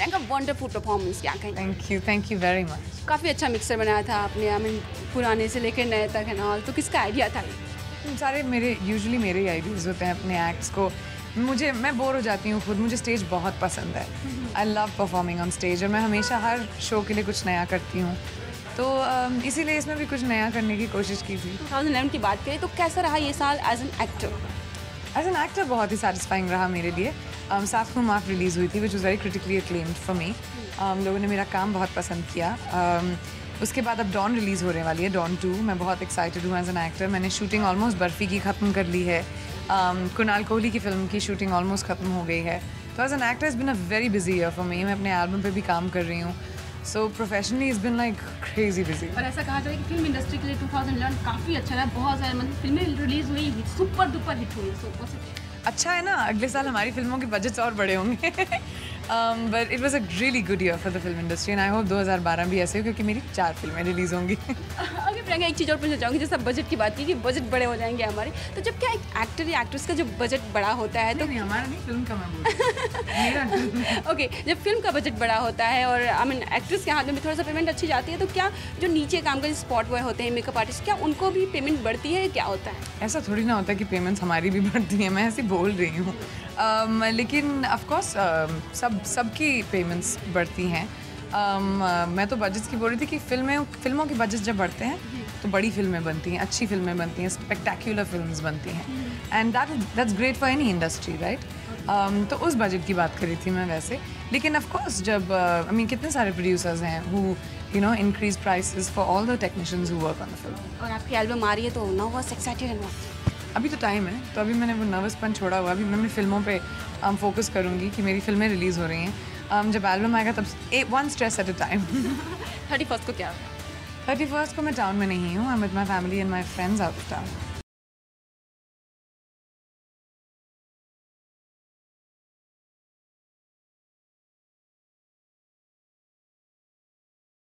Priyanka wonderful performance, क्या कहें? Thank you very much. काफ़ी अच्छा मिक्सर बनाया था आपने, आई मीन पुराने से लेकर नए तक है ना, तो किसका आइडिया था ये? सारे यूजुअली मेरे ही आइडियाज़ होते हैं अपने एक्ट्स को। मैं बोर हो जाती हूँ खुद, मुझे स्टेज बहुत पसंद है। I love performing on stage और मैं हमेशा हर शो के लिए कुछ नया करती हूँ, तो इसीलिए इसमें भी कुछ नया करने की कोशिश की थी। 2011 की बात करें तो कैसा रहा ये साल as an actor? As an actor बहुत ही सेटिस्फाइंग रहा मेरे लिए। साथ में माफ रिलीज़ हुई थी which was very critically acclaimed for me. लोगों ने मेरा काम बहुत पसंद किया। उसके बाद अब डॉन रिलीज़ होने वाली है, डॉन 2। मैं बहुत एक्साइटेड हूँ एज एन एक्टर। मैंने शूटिंग ऑलमोस्ट बर्फ़ी की ख़त्म कर ली है। कुणाल कोहली की फ़िल्म की शूटिंग ऑलमोस्ट ख़त्म हो गई है। तो as an actor is been a very busy year for me. मैं अपने एल्बम पे भी काम कर रही हूँ, so professionally is been like crazy busy. और ऐसा कहा जाए कि फिल्म इंडस्ट्री के लिए 2011 काफ़ी अच्छा रहा, बहुत सारे मतलब फिल्में रिलीज़ हुई, सुपर डुपर हिट हुई। सो अच्छा है ना, अगले साल हमारी फिल्मों के बजट्स और बड़े होंगे। But it was a really good year for the film industry and I hope 2012 भी ऐसे हो, क्योंकि मेरी 4 फिल्में रिलीज़ होंगी। अगर प्रियंका एक चीज़ और पूछना चाहूँगी, जैसे बजट की बात की कि बजट बड़े हो जाएंगे हमारे, तो जब क्या एक एक्टर या एक्ट्रेस का जो बजट बड़ा होता है तो नहीं, हमारा नहीं, फिल्म का मैं बोल ओके, जब फिल्म का बजट बड़ा होता है और आई मीन एक्ट्रेस के हाथ में भी थोड़ा सा पेमेंट अच्छी जाती है, तो क्या जो नीचे काम करते स्पॉट बॉय होते हैं, मेकअप आर्टिस्ट, क्या उनको भी पेमेंट बढ़ती है, क्या होता है? ऐसा थोड़ी ना होता है कि पेमेंट्स हमारी भी बढ़ती हैं, मैं ऐसे बोल रही हूँ। लेकिन ऑफकोर्स सबकी पेमेंट्स बढ़ती हैं। मैं तो बजट्स की बोल रही थी कि फिल्मों के बजट जब बढ़ते हैं तो बड़ी फिल्में बनती हैं, अच्छी फिल्में बनती हैं, स्पेक्टेक्युलर फिल्म्स बनती हैं and that's great for any industry, right? तो उस बजट की बात करी थी मैं वैसे। लेकिन ऑफकोर्स जब आई मीन कितने सारे प्रोड्यूसर्स हैं who you know increase prices for all the technicians who work on the film. और आपकी एल्बम आ रही है तो नर्वस, एक्साइटेड एंड अभी तो टाइम है, तो अभी मैंने वो नर्वसपन छोड़ा हुआ। अभी मैं अपनी फिल्मों पे फोकस करूँगी कि मेरी फिल्में रिलीज़ हो रही हैं। जब एल्बम आएगा तब one stress at a time. 31st को क्या? 31st को मैं टाउन में नहीं हूँ, I am with my family and my friends out of town.